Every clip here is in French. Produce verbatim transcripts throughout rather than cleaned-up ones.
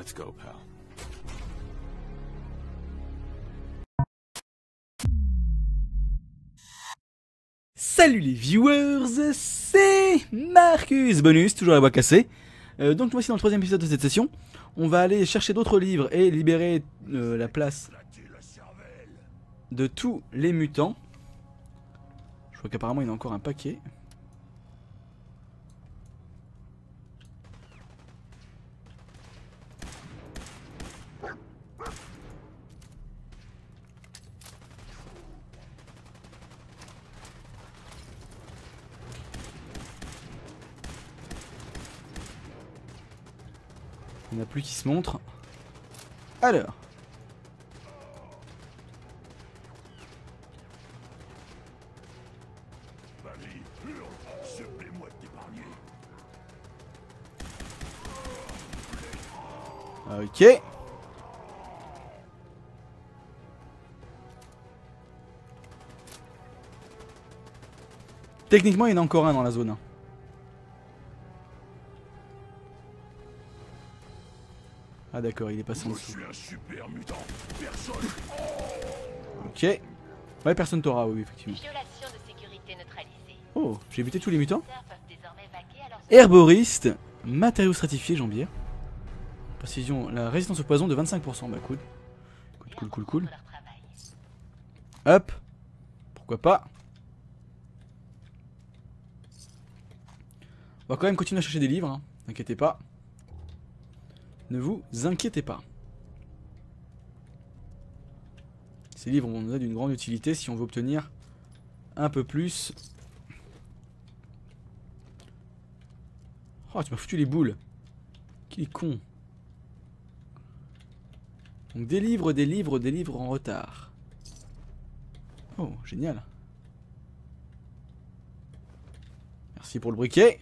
Let's go, pal. Salut les viewers, c'est Marcus Bonus, toujours la voix cassée. Euh, donc voici dans le troisième épisode de cette session. On va aller chercher d'autres livres et libérer euh, la place de tous les mutants. Je vois qu'apparemment il y en a encore un paquet. Il n'y en a plus qui se montrent. Alors. Ok. Techniquement, il y en a encore un dans la zone. Ah d'accord, il est passé en dessous. Je suis un super mutant. Personne. Ok. Ouais, personne t'aura, oui, effectivement. Violation de sécurité neutralisée. Oh, j'ai buté tous les mutants. Les peuvent désormais vaquer à leurs Herboriste, matériaux stratifiés, jambière. Précision, la résistance au poison de vingt-cinq pour cent, bah cool. Cool, cool, cool, cool. leur travail. Hop. Pourquoi pas. On va quand même continuer à chercher des livres, hein. N'inquiétez pas. Ne vous inquiétez pas. Ces livres vont nous être d'une grande utilité si on veut obtenir un peu plus. Oh, tu m'as foutu les boules. Qu'il est con. Donc des livres, des livres, des livres en retard. Oh, génial. Merci pour le briquet.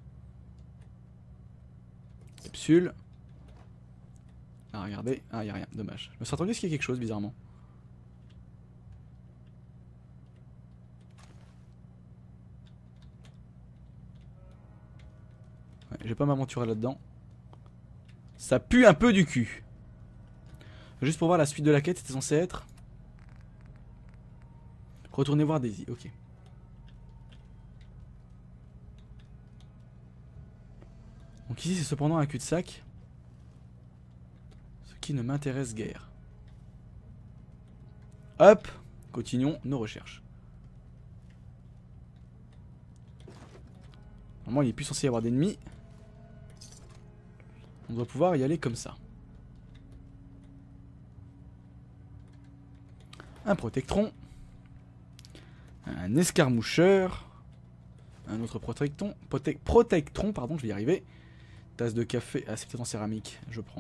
Capsule. Ah, regardez. Ah, y'a rien. Dommage. Je me suis attendu à ce qu'il y ait quelque chose, bizarrement. Ouais, je vais pas m'aventurer là-dedans. Ça pue un peu du cul. Juste pour voir la suite de la quête, c'était censé être. Retournez voir Daisy, ok. Donc ici c'est cependant un cul-de-sac. Ce qui ne m'intéresse guère. Hop, continuons nos recherches. Normalement il est plus censé y avoir d'ennemis. On doit pouvoir y aller comme ça. Un protectron. Un escarmoucheur. Un autre protectron. Prote protectron, pardon, je vais y arriver. Tasse de café. Ah, c'est peut-être en céramique. Je prends.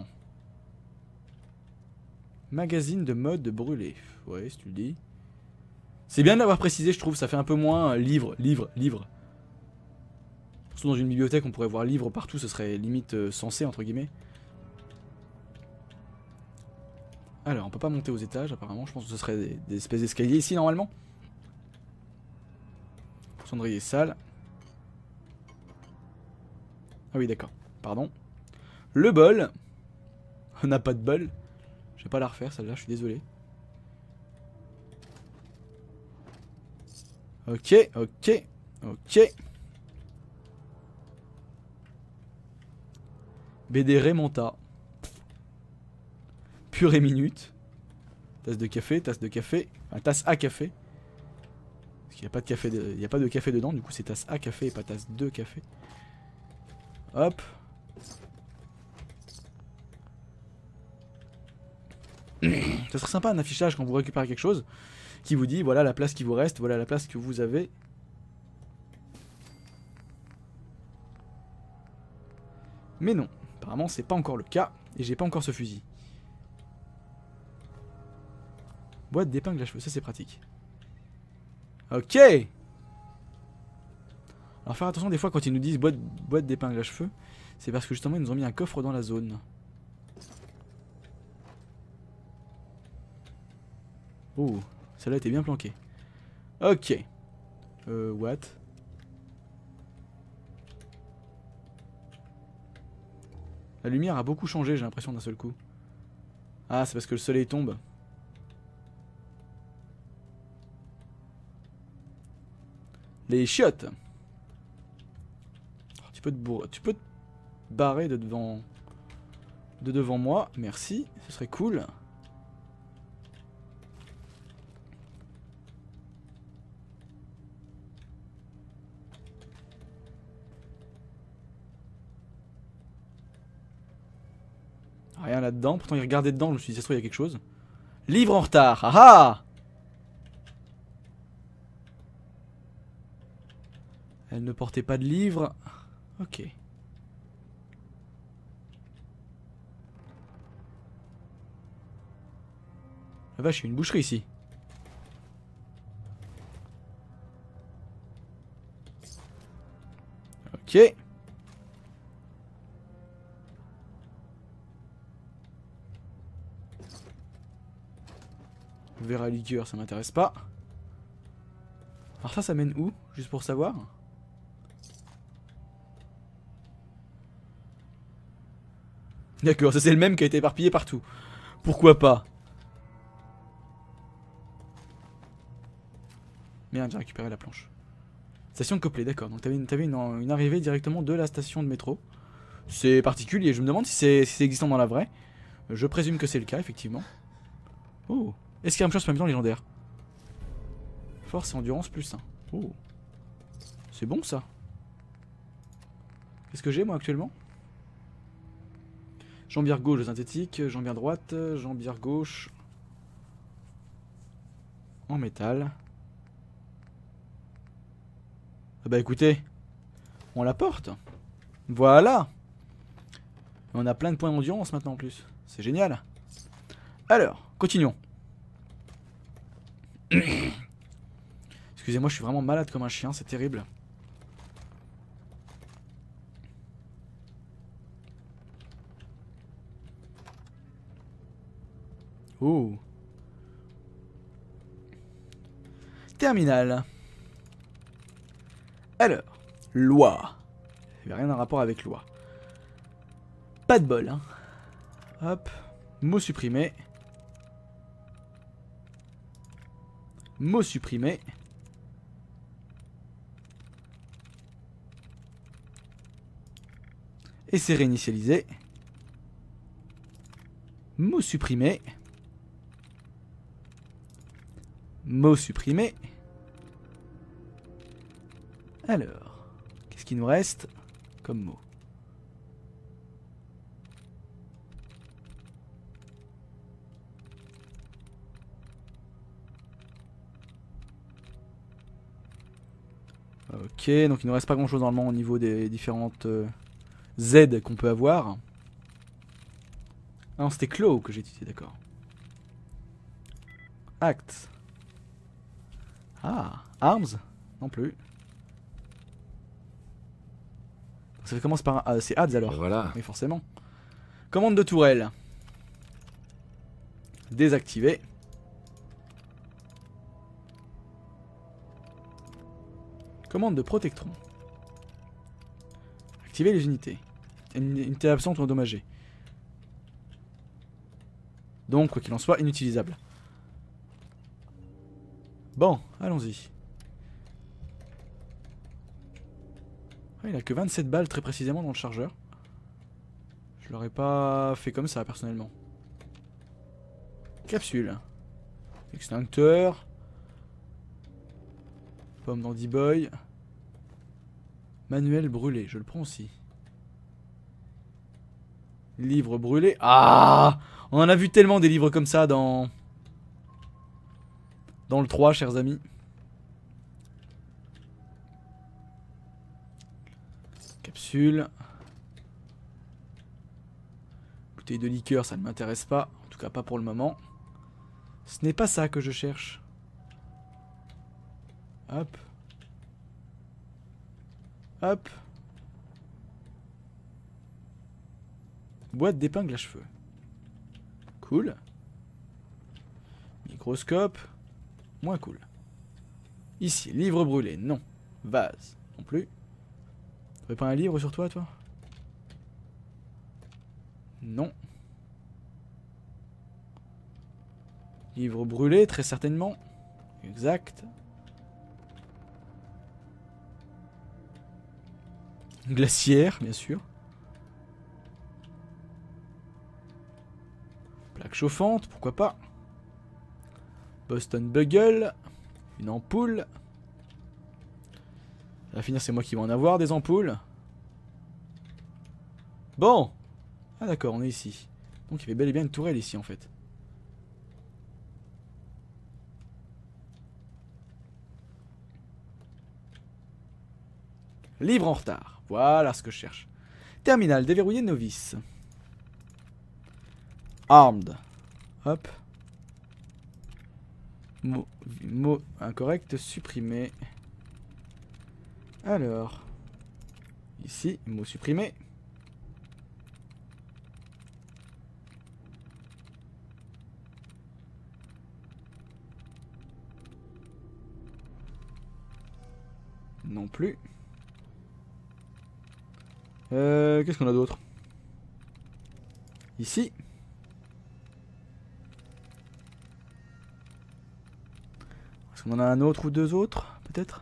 Magazine de mode brûlé. Ouais, si tu le dis. C'est bien de l'avoir précisé, je trouve. Ça fait un peu moins euh, livre, livre, livre. Surtout dans une bibliothèque, on pourrait voir livre partout. Ce serait limite euh, censé, entre guillemets. Alors, on peut pas monter aux étages, apparemment. Je pense que ce serait des, des espèces d'escaliers ici, normalement. Cendrier sale. Ah oui, d'accord. Pardon. Le bol. On n'a pas de bol. Je vais pas la refaire, celle-là, je suis désolé. Ok, ok, ok. B D Remonta. Pure et minute. Tasse de café, tasse de café. Enfin, tasse à café. Parce qu'il n'y a pas de café, de... il n'y a pas de café dedans, du coup c'est tasse à café et pas tasse de café. Hop. Ça serait sympa un affichage quand vous récupérez quelque chose qui vous dit voilà la place qui vous reste, voilà la place que vous avez. Mais non, apparemment c'est pas encore le cas et j'ai pas encore ce fusil. Boîte d'épingles à cheveux, ça c'est pratique. Ok. Alors faire attention des fois quand ils nous disent boîte, boîte d'épingles à cheveux, c'est parce que justement ils nous ont mis un coffre dans la zone. Oh, celle-là était bien planquée. Ok. Euh, what? La lumière a beaucoup changé, j'ai l'impression d'un seul coup. Ah, c'est parce que le soleil tombe. Les chiottes. Oh, tu peux te bourrer, tu peux te barrer de devant, de devant moi, merci, ce serait cool. Rien là-dedans, pourtant il regardait dedans, je me suis dit ça se trouve il y a quelque chose. Livre en retard, ah ah! Elle ne portait pas de livre. Ok. La vache, il y a une boucherie ici. Ok. Verre à liqueur, ça m'intéresse pas. Alors ça, ça mène où? Juste pour savoir. D'accord, ça c'est le même qui a été éparpillé partout. Pourquoi pas? Merde, j'ai récupéré la planche. Station Copley, d'accord. Donc t'avais une, t'avais une, une arrivée directement de la station de métro. C'est particulier, je me demande si c'est si existant dans la vraie. Je présume que c'est le cas, effectivement. Oh, escarpe chose même temps légendaire. Force et endurance plus un. Oh, c'est bon ça. Qu'est-ce que j'ai moi actuellement? Jambière gauche de synthétique, jambière droite, jambière gauche en métal. Ah bah écoutez, on la porte. Voilà. On a plein de points d'endurance maintenant en plus. C'est génial. Alors, continuons. Excusez-moi, je suis vraiment malade comme un chien, c'est terrible. Oh. Terminal. Alors, loi. Il n'y a rien à rapport avec loi. Pas de bol, hein. Hop. Mot supprimé. Mot supprimé. Et c'est réinitialisé. Mot supprimé. Mot supprimé. Alors, qu'est-ce qu'il nous reste comme mot? Ok, donc il ne reste pas grand chose normalement au niveau des différentes euh, Z qu'on peut avoir. Ah non, c'était Claw que j'ai utilisé, d'accord. Act. Ah, Arms? Non plus. Ça commence par un... Ah, c'est Ads alors. Voilà. Oui, forcément. Commande de tourelle. Désactiver. Commande de protectron. Activer les unités. Une unité absente ou endommagée. Donc, quoi qu'il en soit, inutilisable. Bon, allons-y. Ah, il a que vingt-sept balles très précisément dans le chargeur. Je l'aurais pas fait comme ça personnellement. Capsule. Extincteur. Pomme d'Andy Boy. Manuel brûlé, je le prends aussi. Livre brûlé. Ah! On en a vu tellement des livres comme ça dans... Dans le trois, chers amis. Capsule. Bouteille de liqueur, ça ne m'intéresse pas. En tout cas, pas pour le moment. Ce n'est pas ça que je cherche. Hop. Hop. Boîte d'épingle à cheveux. Cool. Microscope. Moins cool. Ici, livre brûlé, non. Vase, non plus. T'avais pas un livre sur toi, toi? Non. Livre brûlé, très certainement. Exact. Glaciaire, bien sûr. Plaque chauffante, pourquoi pas. Boston Bugle. Une ampoule. À finir, c'est moi qui vais en avoir des ampoules. Bon. Ah d'accord, on est ici. Donc il y avait bel et bien une tourelle ici en fait. Livre en retard. Voilà ce que je cherche. Terminal déverrouillé novice. Armed. Hop. Mot, mot incorrect supprimé. Alors. Ici, mot supprimé. Non plus. Euh, Qu'est-ce qu'on a d'autre? Ici. Est-ce qu'on en a un autre ou deux autres, peut-être?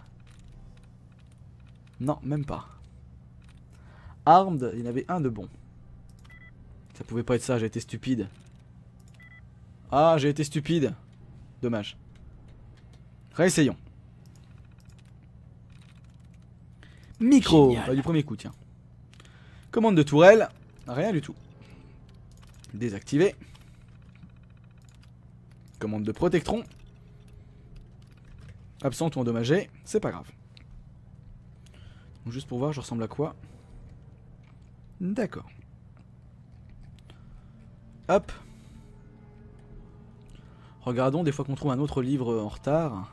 Non, même pas. Armed, il y en avait un de bon. Ça pouvait pas être ça, j'ai été stupide. Ah, j'ai été stupide. Dommage. Réessayons. Micro, bah, du premier coup, tiens. Commande de tourelle, rien du tout. Désactivé. Commande de protectron. Absente ou endommagé, c'est pas grave. Donc juste pour voir, je ressemble à quoi? D'accord. Hop. Regardons des fois qu'on trouve un autre livre en retard.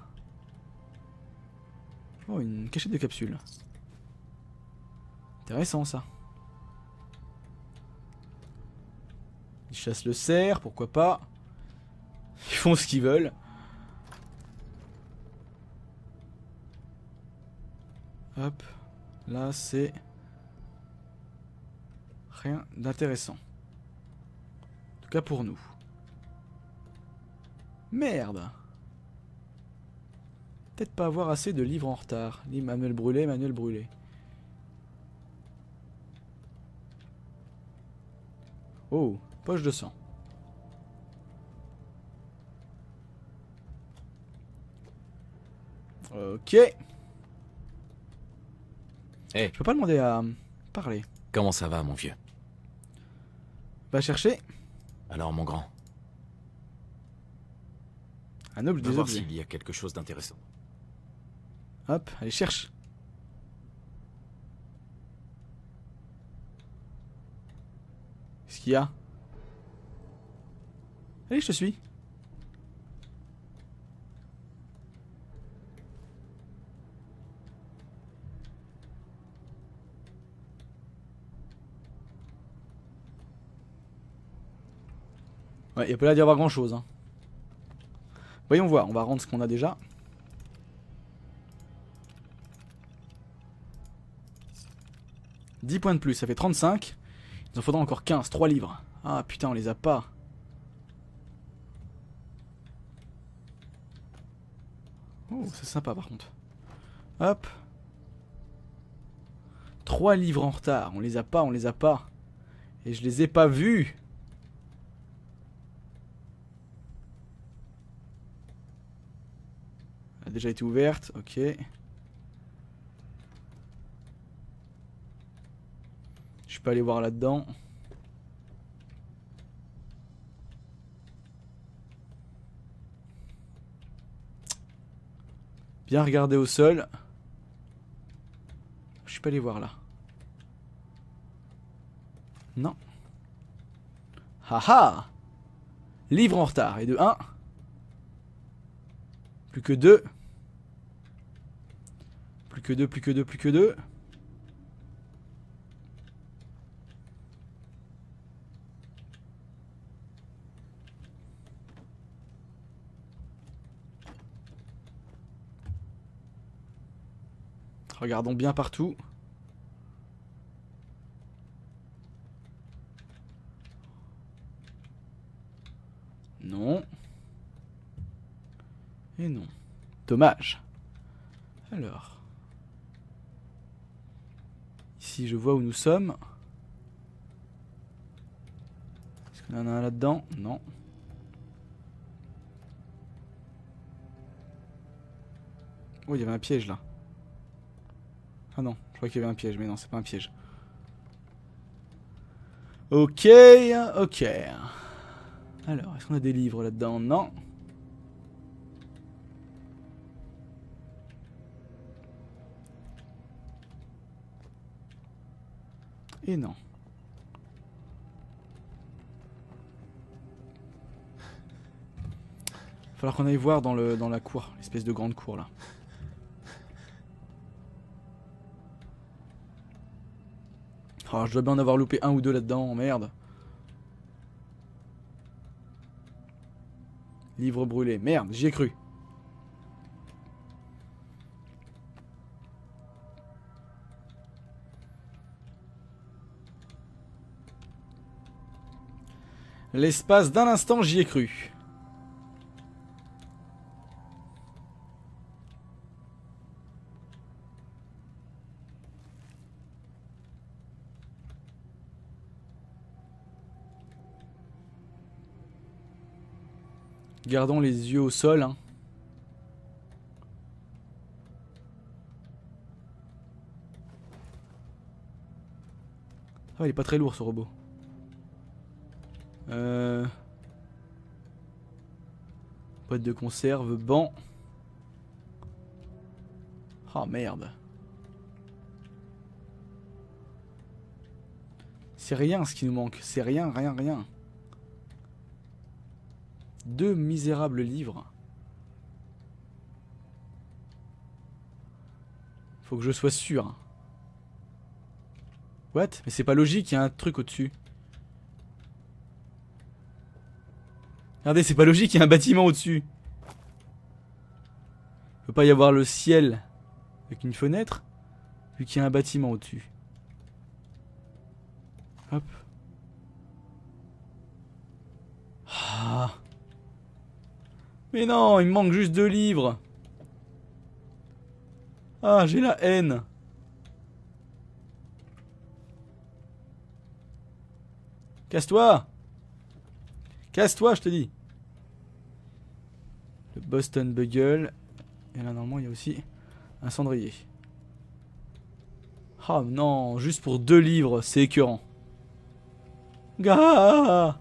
Oh, une cachette de capsule. Intéressant ça. Ils chassent le cerf, pourquoi pas. Ils font ce qu'ils veulent. Hop. Là c'est... rien d'intéressant. En tout cas pour nous. Merde. Peut-être pas avoir assez de livres en retard. Ni manuel brûlé, manuel brûlé. Oh, poche de sang. Ok. Hey. Je peux pas demander à parler. Comment ça va, mon vieux? Va chercher Alors, mon grand, un objet va des voir objets. s'il y a quelque chose d'intéressant. Hop, allez, cherche. Qu'est-ce qu'il y a? Allez, je te suis. Ouais, il n'y a pas l'air d'y avoir grand chose. Hein. Voyons voir, on va rendre ce qu'on a déjà. dix points de plus, ça fait trente-cinq. Il en faudra encore quinze, trois livres. Ah putain, on les a pas. Oh, c'est sympa par contre. Hop. trois livres en retard, on les a pas, on les a pas. Et je les ai pas vus. Elle a déjà été ouverte, ok. Je peux aller voir là-dedans. Bien regarder au sol. Je peux aller voir là. Non. Haha. Livre en retard. Et de un. Plus que deux. Plus que deux, plus que deux, plus que deux. Regardons bien partout. Non. Et non. Dommage. Alors. Ici, je vois où nous sommes. Est-ce qu'on en a un là-dedans? Non. Oh, il y avait un piège là. Ah non, je crois qu'il y avait un piège, mais non, c'est pas un piège. Ok, ok. Alors, est-ce qu'on a des livres là-dedans? Non. Et non. Il va falloir qu'on aille voir dans, le, dans la cour, l'espèce de grande cour là. Oh, je dois bien en avoir loupé un ou deux là-dedans, merde. Livre brûlé, merde, j'y ai cru. L'espace d'un instant, j'y ai cru. Gardons les yeux au sol. Hein. Ah, il est pas très lourd ce robot. Euh... Boîte de conserve, banc. Ah merde. C'est rien ce qui nous manque. C'est rien, rien, rien. Deux misérables livres. Faut que je sois sûr. What? Mais c'est pas logique, il y a un truc au-dessus. Regardez, c'est pas logique, il y a un bâtiment au-dessus. Il peut pas y avoir le ciel avec une fenêtre, vu qu'il y a un bâtiment au-dessus. Hop. Ah. Mais non, il me manque juste deux livres. Ah, j'ai la haine. Casse-toi. Casse-toi, je te dis. Le Boston Bugle. Et là, normalement, il y a aussi un cendrier. Ah non, juste pour deux livres, c'est écœurant. Gah!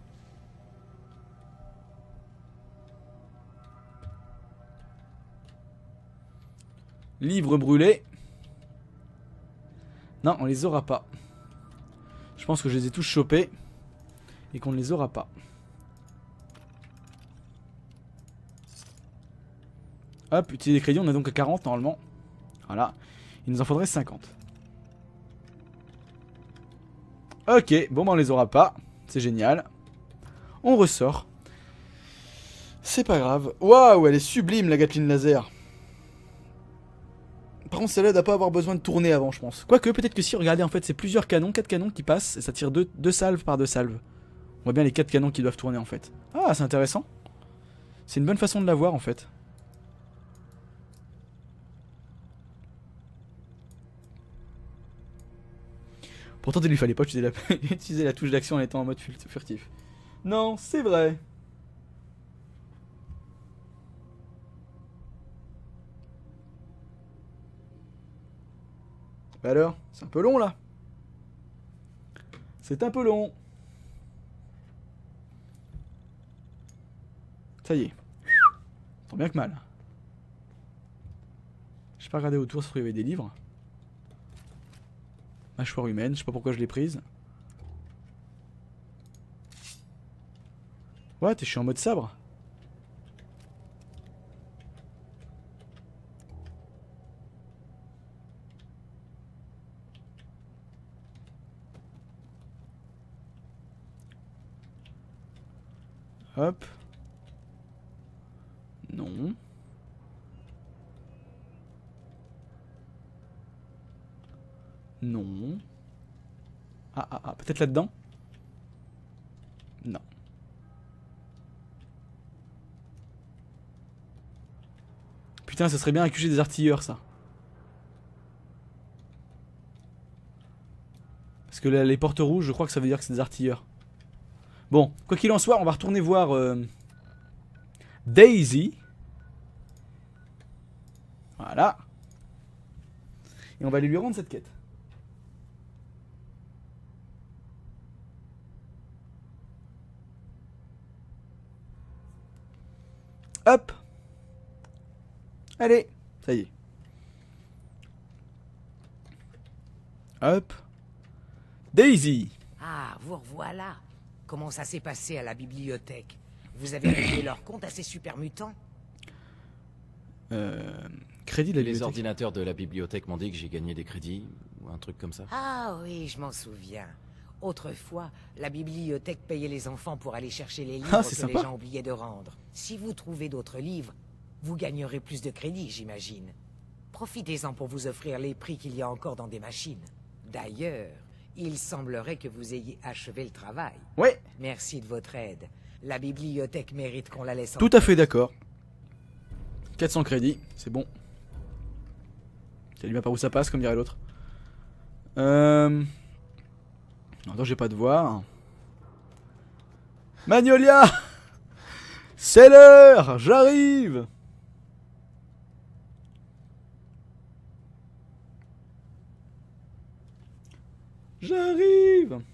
Livres brûlés. Non, on les aura pas. Je pense que je les ai tous chopés. Et qu'on ne les aura pas. Hop, utiliser des crédits, on a donc à quarante normalement. Voilà. Il nous en faudrait cinquante. Ok, bon bah on les aura pas. C'est génial. On ressort. C'est pas grave. Waouh, elle est sublime la Gatling laser. Par contre, celle-là doit pas avoir besoin de tourner avant, je pense. Quoique, peut-être que si, regardez, en fait, c'est plusieurs canons, quatre canons qui passent, et ça tire deux, deux salves par deux salves. On voit bien les quatre canons qui doivent tourner, en fait. Ah, c'est intéressant. C'est une bonne façon de la voir, en fait. Pourtant, il lui fallait pas utiliser la, utiliser la touche d'action en étant en mode furtif. Non, c'est vrai. Bah alors, c'est un peu long là. C'est un peu long. Ça y est. Tant bien que mal. J'ai pas regardé autour, ça se trouve il y avait des livres. Mâchoire humaine, je sais pas pourquoi je l'ai prise. What? Je suis en mode sabre. Hop. Non. Non. Ah ah ah, peut-être là-dedans? Non. Putain, ça serait bien un Q G des artilleurs, ça. Parce que là, les portes rouges, je crois que ça veut dire que c'est des artilleurs. Bon, quoi qu'il en soit, on va retourner voir euh, Daisy. Voilà. Et on va aller lui rendre cette quête. Hop. Allez, ça y est. Hop. Daisy. Ah, vous revoilà. Comment ça s'est passé à la bibliothèque? Vous avez réglé leur compte à ces super mutants? Euh, crédit de la Les bibliothèque. ordinateurs de la bibliothèque m'ont dit que j'ai gagné des crédits, ou un truc comme ça. Ah oui, je m'en souviens. Autrefois, la bibliothèque payait les enfants pour aller chercher les livres Ah, que c'est les sympa. gens oubliaient de rendre. Si vous trouvez d'autres livres, vous gagnerez plus de crédits, j'imagine. Profitez-en pour vous offrir les prix qu'il y a encore dans des machines. D'ailleurs, il semblerait que vous ayez achevé le travail. Ouais, Merci de votre aide. La bibliothèque mérite qu'on la laisse en tout à fait d'accord. quatre cents crédits, c'est bon. Ça lui va par où ça passe, comme dirait l'autre. Euh... Non, attends, j'ai pas de voix. Magnolia. C'est l'heure, j'arrive. J'arrive.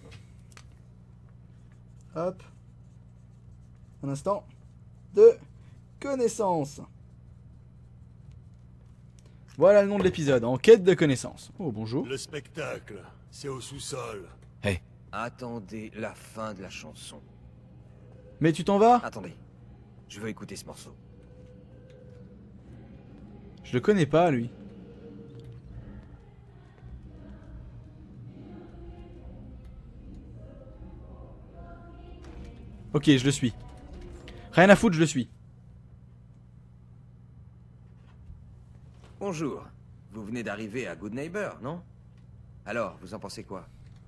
Hop. Un instant de connaissance. Voilà le nom de l'épisode, en quête de connaissance. Oh, bonjour. Le spectacle, c'est au sous-sol. Hey, Attendez la fin de la chanson. Mais tu t'en vas? Attendez, je veux écouter ce morceau. Je le connais pas, lui. Ok, je le suis. Rien à foutre, je le suis. Bonjour, vous venez d'arriver à Good Neighbor, non? Alors, vous en pensez quoi?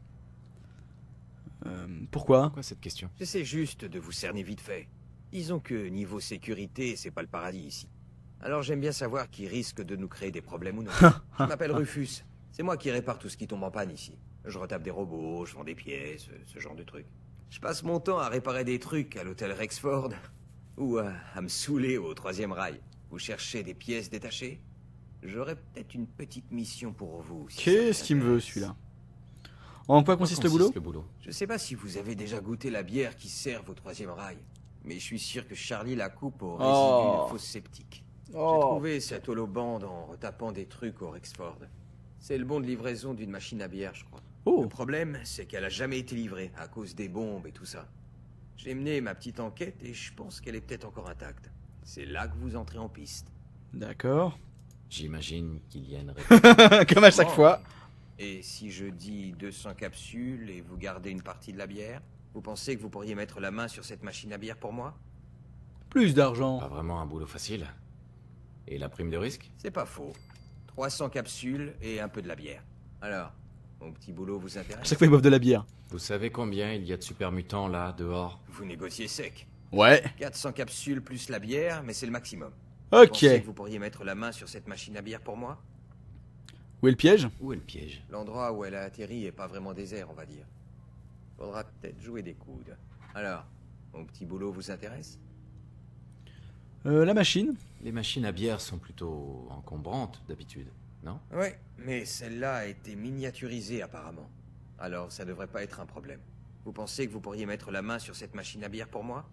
Euh, pourquoi? pourquoi cette question? J'essaie juste de vous cerner vite fait. Disons que niveau sécurité, c'est pas le paradis ici. Alors j'aime bien savoir qui risque de nous créer des problèmes ou non. Je m'appelle Rufus. C'est moi qui répare tout ce qui tombe en panne ici. Je retape des robots, je vends des pièces, ce genre de trucs. Je passe mon temps à réparer des trucs à l'hôtel Rexford. Ou à, à me saouler au troisième rail. Vous cherchez des pièces détachées? J'aurais peut-être une petite mission pour vous. si ça Qu'est-ce vous qu'il me veut, intéresse. celui-là? En quoi consiste le boulot? le boulot Je sais pas si vous avez déjà goûté la bière qui sert au troisième rail, mais je suis sûr que Charlie la coupe au résidu Oh. de fausse sceptique. J'ai Oh. trouvé cette holobande en retapant des trucs au Rexford. C'est le bon de livraison d'une machine à bière, je crois. Oh. Le problème, c'est qu'elle a jamais été livrée à cause des bombes et tout ça. J'ai mené ma petite enquête et je pense qu'elle est peut-être encore intacte. C'est là que vous entrez en piste. D'accord. J'imagine qu'il y a une réponse. Comme à chaque Oh. fois. Et si je dis deux cents capsules et vous gardez une partie de la bière, vous pensez que vous pourriez mettre la main sur cette machine à bière pour moi? Plus d'argent. Pas vraiment un boulot facile. Et la prime de risque? C'est pas faux. trois cents capsules et un peu de la bière. Alors, mon petit boulot vous À intéresse? chaque fois, ils boivent de la bière. Vous savez combien il y a de super mutants là, dehors? Vous négociez sec. Ouais. quatre cents capsules plus la bière, mais c'est le maximum. Vous pensez Ok. que vous pourriez mettre la main sur cette machine à bière pour moi? Où est le piège? Où est le piège? L'endroit où elle a atterri est pas vraiment désert, on va dire. Faudra peut-être jouer des coudes. Alors, mon petit boulot vous intéresse? Euh, la machine. Les machines à bière sont plutôt encombrantes d'habitude, non? Ouais, mais celle-là a été miniaturisée apparemment. Alors ça devrait pas être un problème. Vous pensez que vous pourriez mettre la main sur cette machine à bière pour moi?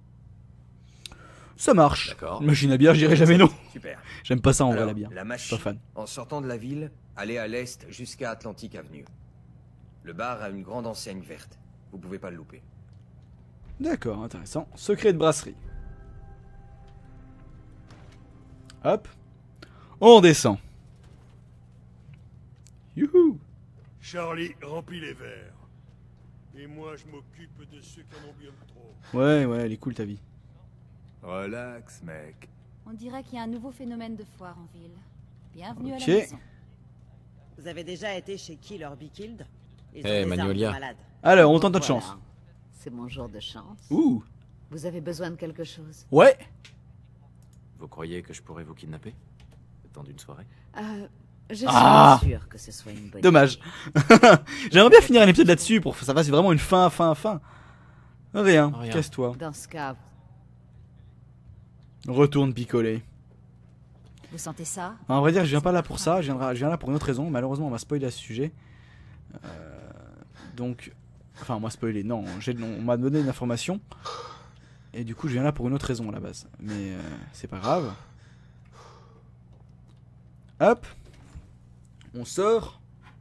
Ça marche. D'accord. Une machine à bière, je dirais jamais non. Super. J'aime pas ça en vrai, Alors, la bière. la Je machine, suis pas fan. en sortant de la ville, allez à l'est jusqu'à Atlantic Avenue. Le bar a une grande enseigne verte. Vous pouvez pas le louper. D'accord, intéressant. Secret de brasserie. Hop. On descend. Youhou. Charlie remplit les verres. Et moi, je m'occupe de ceux qui en ont bien trop. Ouais, ouais, elle est cool ta vie. Relax, mec. On dirait qu'il y a un nouveau phénomène de foire en ville. Bienvenue Ok. à la maison. Vous avez déjà été chez Kill or Be Killed? Ils ont Eh, des armes Magnolia. de malade. Alors, on tente notre Voilà. chance. C'est mon jour de chance. Ouh. Vous avez besoin de quelque chose? Ouais. Vous croyez que je pourrais vous kidnapper? Le temps d'une soirée? Euh, je suis Ah. sûre que ce soit une bonne Dommage. J'aimerais bien finir un épisode là-dessus pour que ça fasse vraiment une fin, fin, fin. Rien, Rien. casse-toi. idée. Dans ce cas, Retourne picoler. vous sentez ça? En vrai dire, je viens pas là pour ça, je viens, je viens là pour une autre raison. Malheureusement, on m'a spoilé à ce sujet. Euh, donc, enfin, on m'a spoilé, non, j'ai- on m'a donné une information. Et du coup, je viens là pour une autre raison à la base. Mais euh, c'est pas grave. Hop. On sort.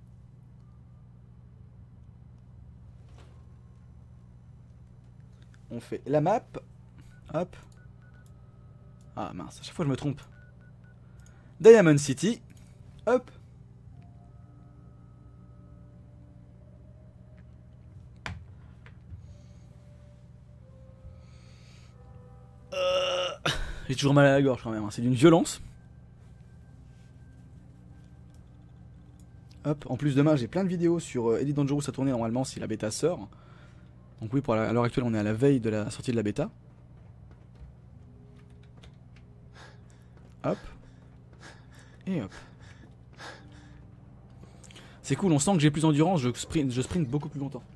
On fait la map. Hop. Ah mince, à chaque fois je me trompe. Diamond City. Hop. Euh, J'ai toujours mal à la gorge quand même, hein. C'est d'une violence. Hop, en plus demain j'ai plein de vidéos sur euh, Elite Dangerous à tourner normalement si la bêta sort. Donc oui, pour la- à l'heure actuelle on est à la veille de la sortie de la bêta. Hop. Et hop. C'est cool, on sent que j'ai plus d'endurance, je sprint, je sprint beaucoup plus longtemps.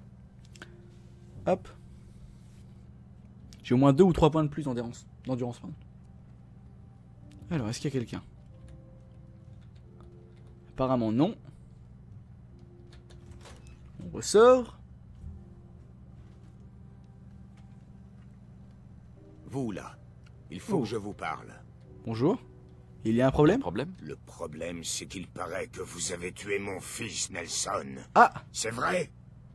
Hop. J'ai au moins deux ou trois points de plus d'endurance. D'endurance, pardon. Alors, est-ce qu'il y a quelqu'un? Apparemment non. On ressort. Vous là, il faut Oh. que je vous parle. Bonjour. Il y a un problème? Problème? Le problème, c'est qu'il paraît que vous avez tué mon fils, Nelson. Ah! C'est vrai?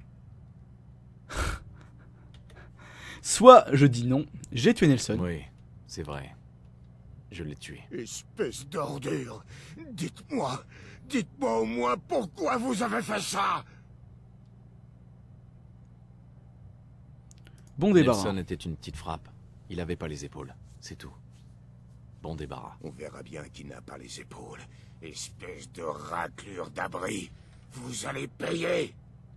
Soit je dis non, j'ai tué Nelson. Oui, c'est vrai. Je l'ai tué. Espèce d'ordure. Dites-moi, dites-moi au moins pourquoi vous avez fait ça. Bon débarras. Nelson était une petite frappe. Il avait pas les épaules, c'est tout. Bon débarras. On verra bien qui n'a pas les épaules. Espèce de raclure d'abri. Vous allez payer.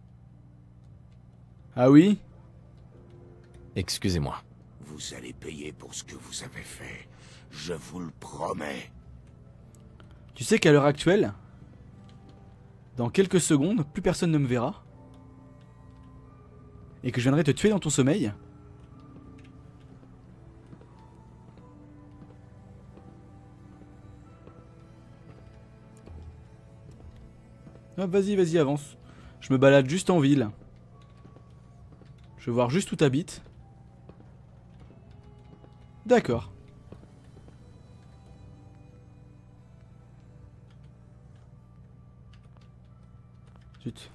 Ah oui? Excusez-moi. Vous allez payer pour ce que vous avez fait. Je vous le promets. Tu sais qu'à l'heure actuelle, dans quelques secondes, plus personne ne me verra. Et que je viendrai te tuer dans ton sommeil. Hop, vas-y, vas-y, avance. Je me balade juste en ville. Je veux voir juste où t'habites. D'accord. Zut.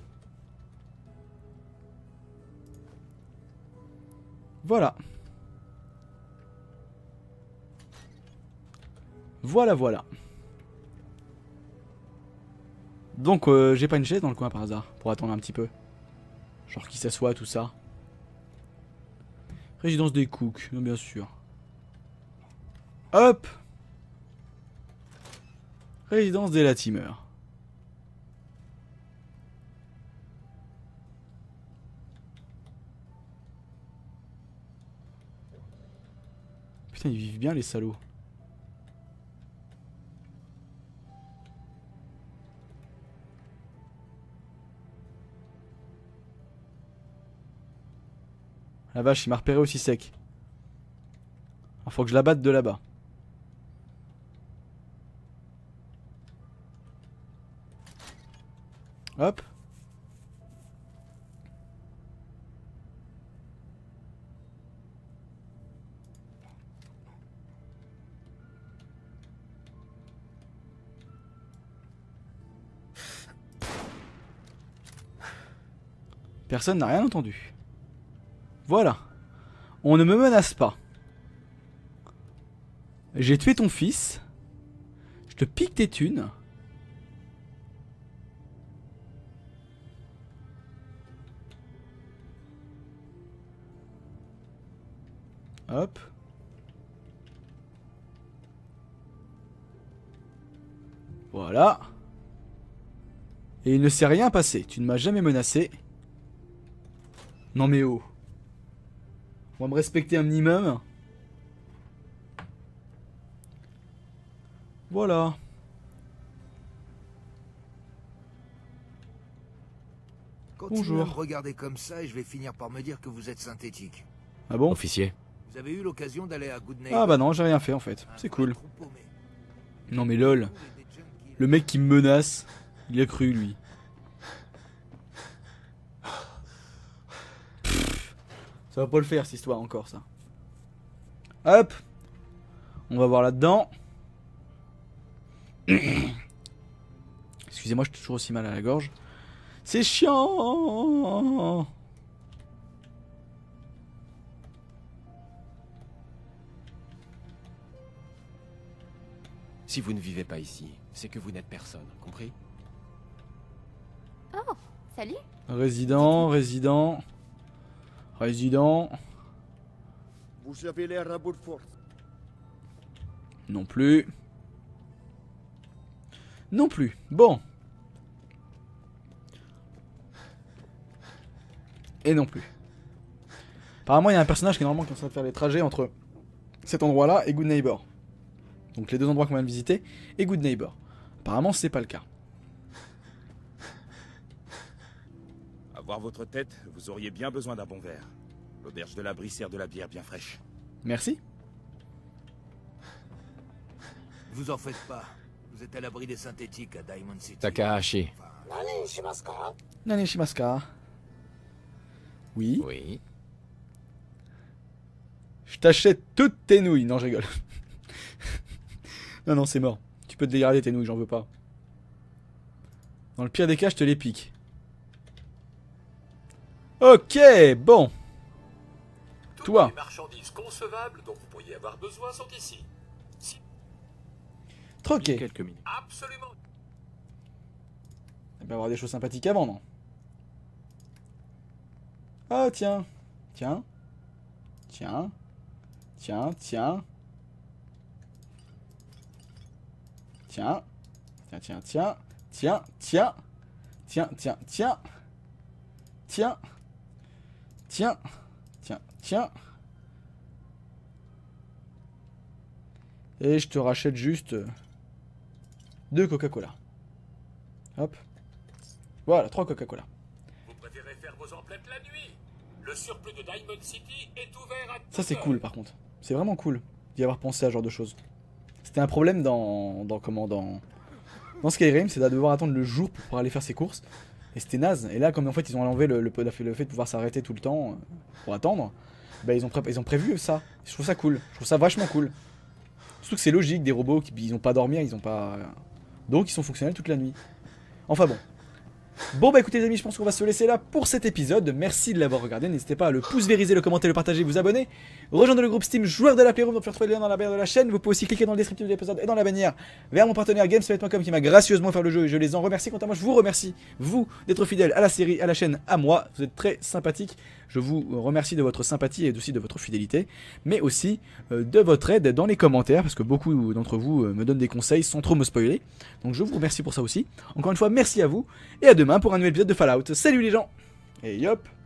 Voilà. Voilà, voilà. Donc, euh, j'ai pas une chaise dans le coin par hasard, pour attendre un petit peu. Genre qui s'assoit, tout ça. Résidence des Cooks, non, bien sûr. Hop. Résidence des Latimer. Putain, ils vivent bien les salauds. La vache, il m'a repéré aussi sec. Il faut que je la batte de là-bas. Hop. Personne n'a rien entendu. Voilà. On ne me menace pas. J'ai tué ton fils. Je te pique tes thunes. Hop. Voilà. Et il ne s'est rien passé. Tu ne m'as jamais menacé. Non mais oh. On va me respecter un minimum. Voilà. Continuez Bonjour. à me regarder comme ça et je vais finir par me dire que vous êtes synthétique. Ah bon? Officier. Vous avez eu l'occasion d'aller à Good Neighbor? Ah bah non, j'ai rien fait en fait. C'est cool. Trou paumé. Non mais lol. Le mec qui me menace, il a cru lui. Pff, ça va pas le faire cette histoire encore ça. Hop. On va voir là-dedans. Excusez-moi, je suis toujours aussi mal à la gorge. C'est chiant. Si vous ne vivez pas ici, c'est que vous n'êtes personne, compris? Oh, salut. Résident, résident. Résident. Vous avez l'air à bout de force. Non plus. Non plus. Bon. Et non plus. Apparemment, il y a un personnage qui est normalement qui est en train de faire les trajets entre cet endroit-là et Good Neighbor. Donc les deux endroits qu'on vient de visiter et Good Neighbor. Apparemment, c'est pas le cas. À voir votre tête, vous auriez bien besoin d'un bon verre. L'auberge de l'abri sert de la bière bien fraîche. Merci. Vous en faites pas. Vous êtes à l'abri des synthétiques à Diamond City. Takahashi. Nani Shimaska. Oui. Oui. Je t'achète toutes tes nouilles. Non, je rigole. Non, non, c'est mort. Tu peux te dégrader tes nouilles, j'en veux pas. Dans le pire des cas, je te les pique. Ok, bon. Toi. Les marchandises concevables dont vous pourriez avoir besoin sont ici. Si... Troqué. Quelques minutes. Absolument. Il va y avoir des choses sympathiques à vendre. Ah, tiens. Tiens. Tiens. Tiens, tiens. Tiens. Tiens, tiens, tiens. Tiens, tiens. Tiens, tiens, tiens. Tiens. Tiens. Tiens, tiens. Et je te rachète juste deux Coca-Cola. Hop. Voilà, trois Coca-Cola. Vous préférez faire vos emplettes la nuit. Le surplus de Diamond City est ouvert à toute Ça c'est heure. cool par contre. C'est vraiment cool d'y avoir pensé à ce genre de choses. C'était un problème dans, dans comment dans, dans Skyrim, c'est de devoir attendre le jour pour pouvoir aller faire ses courses. Et c'était naze. Et là, comme en fait ils ont enlevé le, le, le fait de pouvoir s'arrêter tout le temps euh, pour attendre, bah, ils, ont pré ils ont prévu ça. Je trouve ça cool. Je trouve ça vachement cool. Surtout que c'est logique, des robots qui ils ont pas à dormir, ils ont pas. Donc ils sont fonctionnels toute la nuit. Enfin bon. Bon bah écoutez les amis, je pense qu'on va se laisser là pour cet épisode. Merci de l'avoir regardé, n'hésitez pas à le pouce vériser, le commenter, le partager, vous abonner. Rejoindre le groupe Steam joueur de la Playroom, vous pouvez retrouver le lien dans la barre de la chaîne. Vous pouvez aussi cliquer dans le descriptif de l'épisode et dans la bannière vers mon partenaire Gamesplat point com qui m'a gracieusement offert le jeu et je les en remercie. Quant à moi, je vous remercie, vous, d'être fidèles à la série, à la chaîne, à moi. Vous êtes très sympathiques. Je vous remercie de votre sympathie et aussi de votre fidélité, mais aussi euh, de votre aide dans les commentaires, parce que beaucoup d'entre vous euh, me donnent des conseils sans trop me spoiler. Donc je vous remercie pour ça aussi. Encore une fois, merci à vous, et à demain pour un nouvel épisode de Fallout. Salut les gens, et hop.